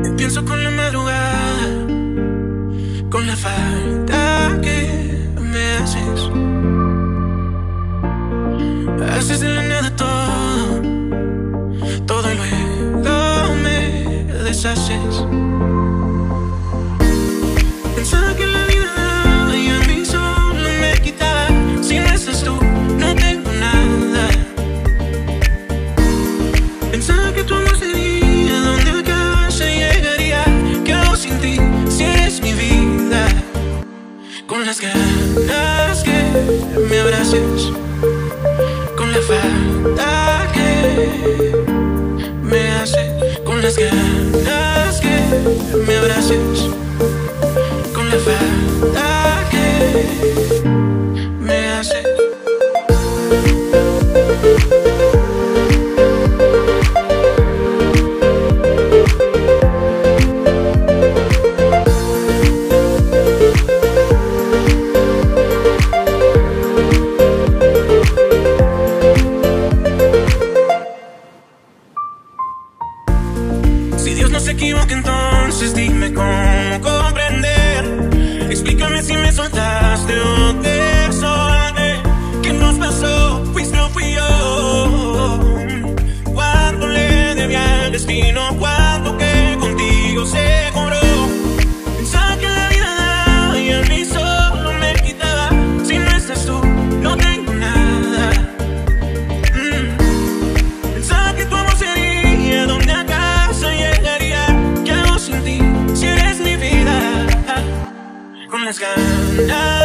Pienso con la madrugada, con la falta que me haces. Haces de la nada todo, todo y luego me deshaces. Pensaba que la vida y a mí solo me quitaba. Si no estás tú, no tengo nada. Pensaba que tu amor sería donde acá se llegaría. ¿Qué hago sin ti si eres mi vida? Con las ganas que me abraces, con la falta que me haces, con las ganas que me abraces, con la falta que me haces. Si Dios no se equivoca, entonces dime cómo comprender. Explícame si me soltaste o te solté. ¿Qué nos pasó? ¿Fuiste o fui yo? ¿Cuánto le debía al destino? ¿Cuánto que contigo se cobró? Pensaba que la vida daba y a mí solo me quitaba. Si no estás tú, no tengo nada. Pensaba que tu amor sería donde acá llegaría. ¿Qué hago sin ti si eres mi vida? Con las ganas